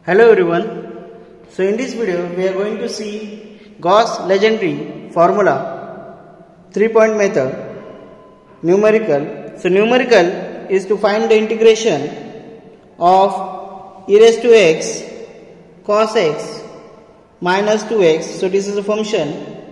Hello everyone. So in this video we are going to see Gauss legendary formula 3-point method numerical. So numerical is to find the integration of e raised to x cos x minus 2x. So this is a function.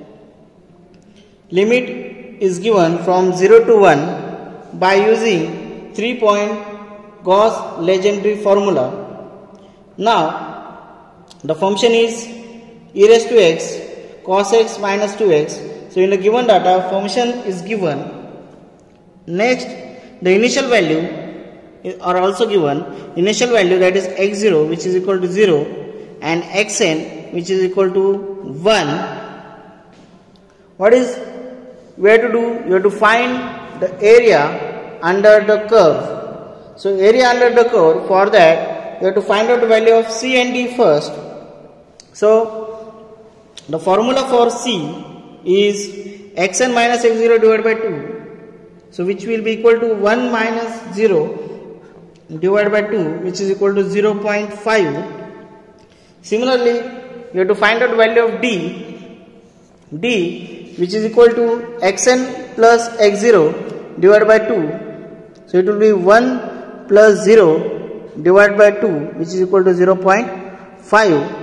Limit is given from 0 to 1 by using 3-point Gauss legendary formula. Now the function is e raised to x cos x minus 2x. So in the given data function is given. Next the initial value are also given. Initial value, that is x0 which is equal to 0 and xn which is equal to 1. What is we have to do? You have to find the area under the curve. So area under the curve, for that you have to find out the value of c and d first. So the formula for c is xn minus x0 divided by 2. So which will be equal to 1 minus 0 divided by 2, which is equal to 0.5. Similarly, you have to find out the value of d which is equal to xn plus x0 divided by 2. So it will be 1 plus 0 divided by 2, which is equal to 0.5.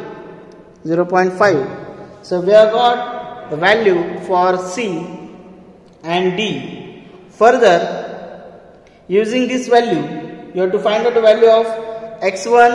So we have got the value for c and d. Further, using this value, you have to find out the value of x1,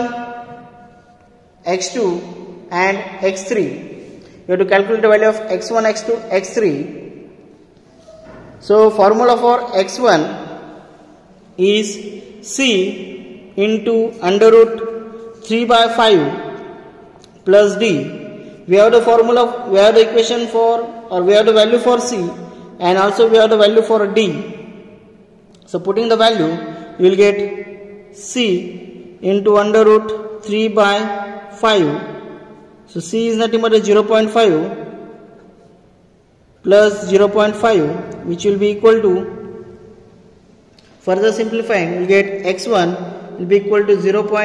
x2 and x3. You have to calculate the value of x1, x2, x3. So formula for x1 is c into under root 3 by 5 plus d. We have the formula, we have the equation for, or we have the value for c, and also we have the value for d. So putting the value, you will get c into under root 3 by 5. So c is nothing but a 0.5 plus 0.5, which will be equal to, further simplifying, you will get x1 will be equal to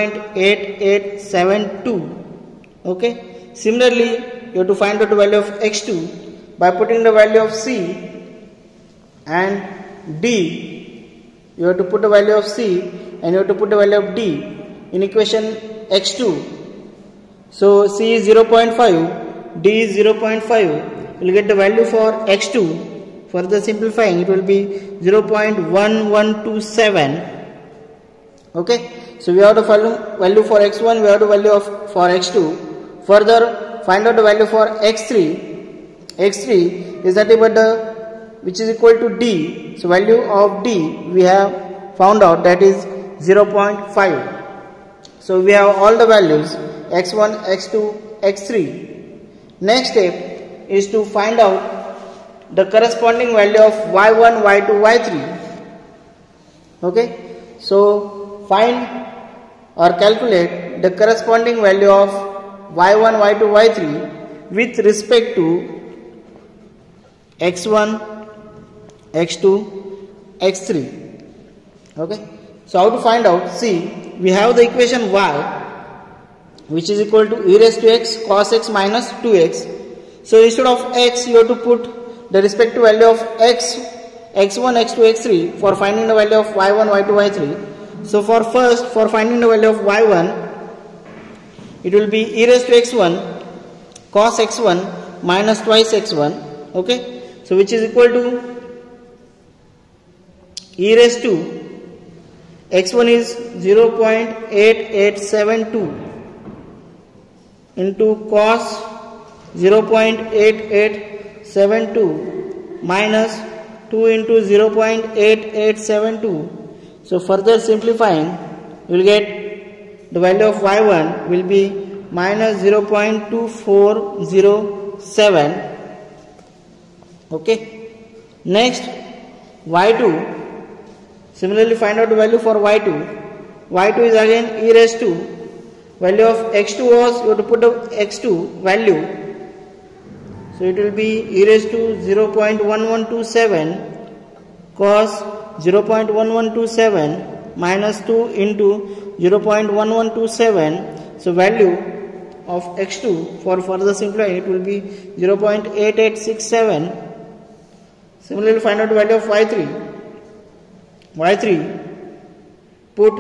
0.8872. Okay. Similarly, you have to find out the value of x2 by putting the value of c and d. You have to put the value of c and you have to put the value of d in equation x2. So c is 0.5, d is 0.5. You will get the value for x2. Further simplifying, it will be 0.1127. Okay, so we have the value for x1, we have the value for x2. Further, find out the value for x3. x3 is nothing but which is equal to d. So value of d we have found out, that is 0.5. So we have all the values x1, x2, x3. Next step is to find out the corresponding value of y1, y2, y3. Okay, so find or calculate the corresponding value of y1, y2, y3 with respect to x1, x2, x3. Okay. So how to find out? See, we have the equation y which is equal to e raised to x cos x minus 2x. So instead of x, you have to put the respective value of x, x1, x2, x3 for finding the value of y1, y2, y3. So for finding the value of y1, it will be e raised to x1 cos x1 minus twice x1. Okay, so which is equal to e raised to x1 is 0.8872 into cos 0.8872 minus 2 into 0.8872. So further simplifying, you will get the value of y1 will be minus 0.2407. Okay. Next, y2. Similarly, find out the value for y2. y2 is again e raised to, value of x2 was, you have to put the x2 value. So it will be e raised to 0.1127 cos 0.1127 minus 2 into 0.1127. So value of x2 for further simplifying it will be 0.8867. Similarly, find out the value of y3. y3, put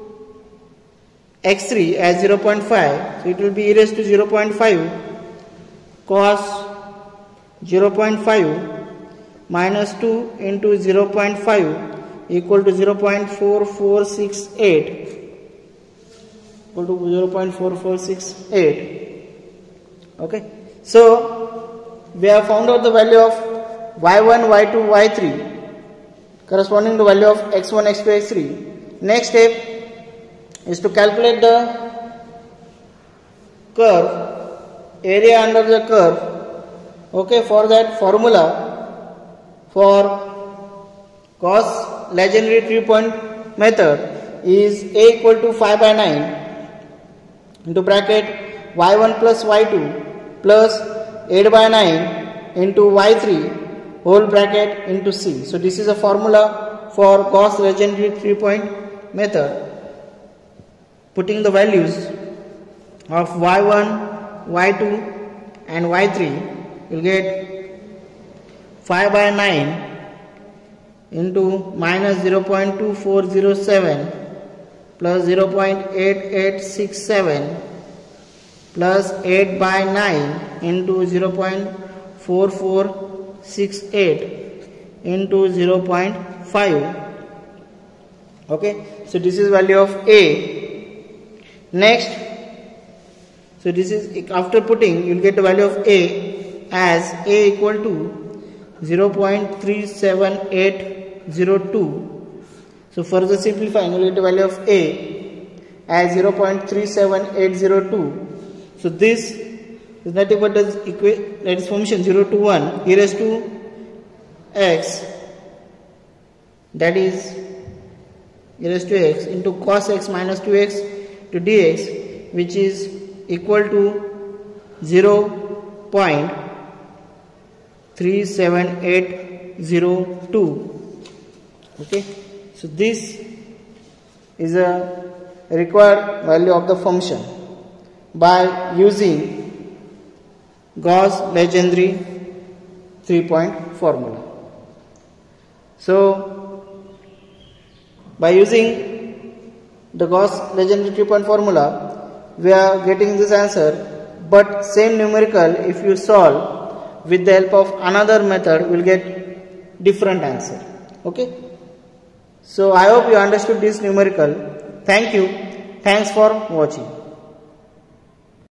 x3 as 0.5, so it will be e raised to 0.5 cos 0.5 minus 2 into 0.5 equal to 0.4468 equal to 0.4468. Okay, so we have found out the value of y1, y2, y3 corresponding to value of x1, x2, x3. Next step is to calculate the curve, area under the curve. Okay, for that formula for Gauss-Legendre 3-point method is A equal to 5 by 9 into bracket y1 plus y2 plus 8 by 9 into y3 whole bracket into C. So this is a formula for Gauss-Legendre 3-point method. Putting the values of y1, y2 and y3, you will get 5 by 9 into minus 0.2407 plus 0.8867 plus 8 by 9 into 0.4468 into 0.5. Okay, so this is value of A. Next, so this is after putting, you will get the value of A as A equal to 0.37802. So further simplifying, you will get the value of A as 0.37802. So this is nothing but that is function 0 to 1 e raised to x, that is e raised to x into cos x minus 2x to dx, which is equal to 0.37802. Okay, so this is a required value of the function by using Gauss-Legendre 3-point formula. So by using the Gauss-Legendre 3-point formula, we are getting this answer, but same numerical if you solve with the help of another method, we will get different answer. Okay, so I hope you understood this numerical. Thank you. Thanks for watching.